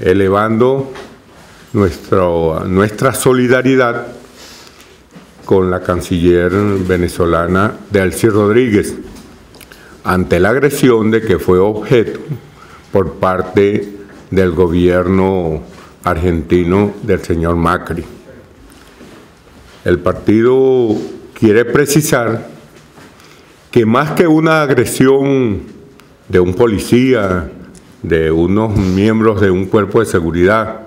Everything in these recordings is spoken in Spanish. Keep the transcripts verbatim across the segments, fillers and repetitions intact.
elevando nuestro, nuestra solidaridad con la canciller venezolana Delcy Rodríguez ante la agresión de que fue objeto por parte del gobierno argentino del señor Macri. El partido quiere precisar que más que una agresión de un policía, de unos miembros de un cuerpo de seguridad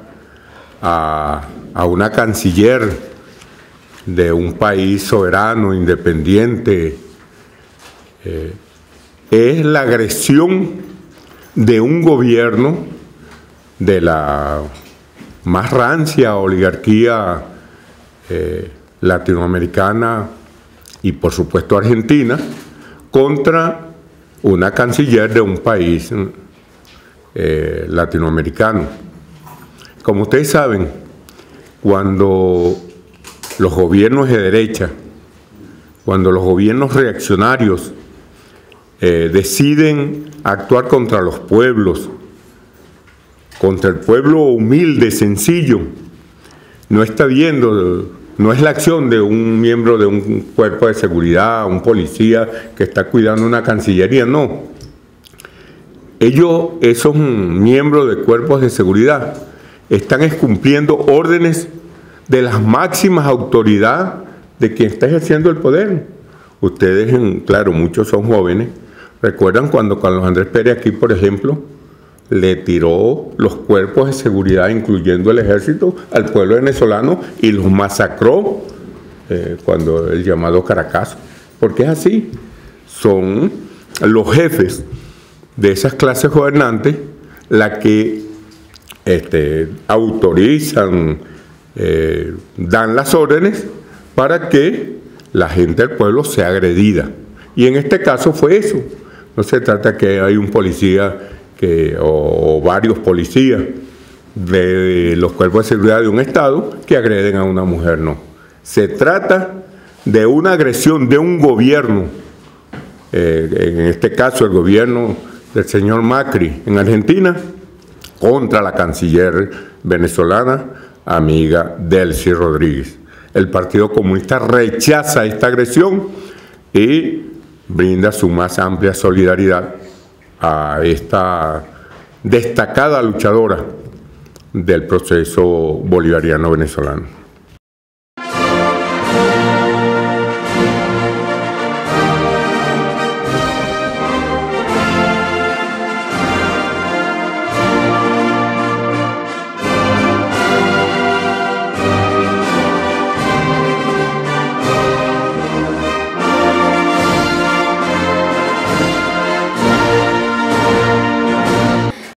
a, a una canciller de un país soberano, independiente, eh, es la agresión de un gobierno de la más rancia oligarquía eh, latinoamericana y por supuesto argentina contra una canciller de un país eh, latinoamericano. Como ustedes saben, cuando los gobiernos de derecha, cuando los gobiernos reaccionarios eh, deciden actuar contra los pueblos, contra el pueblo humilde, sencillo, no está viendo, no es la acción de un miembro de un cuerpo de seguridad, un policía que está cuidando una cancillería, no. Ellos, esos miembros de cuerpos de seguridad, están cumpliendo órdenes de las máximas autoridades de quien está ejerciendo el poder. Ustedes, claro, muchos son jóvenes, recuerdan cuando Carlos Andrés Pérez aquí, por ejemplo, le tiró los cuerpos de seguridad, incluyendo el ejército, al pueblo venezolano y los masacró eh, cuando el llamado Caracazo. Porque es así, son los jefes de esas clases gobernantes las que este, autorizan, eh, dan las órdenes para que la gente del pueblo sea agredida. Y en este caso fue eso. No se trata que hay un policía que, o, o varios policías de los cuerpos de seguridad de un estado que agreden a una mujer, no. Se trata de una agresión de un gobierno, eh, en este caso el gobierno del señor Macri en Argentina, contra la canciller venezolana, amiga Delcy Rodríguez. El Partido Comunista rechaza esta agresión y brinda su más amplia solidaridad a esta destacada luchadora del proceso bolivariano venezolano.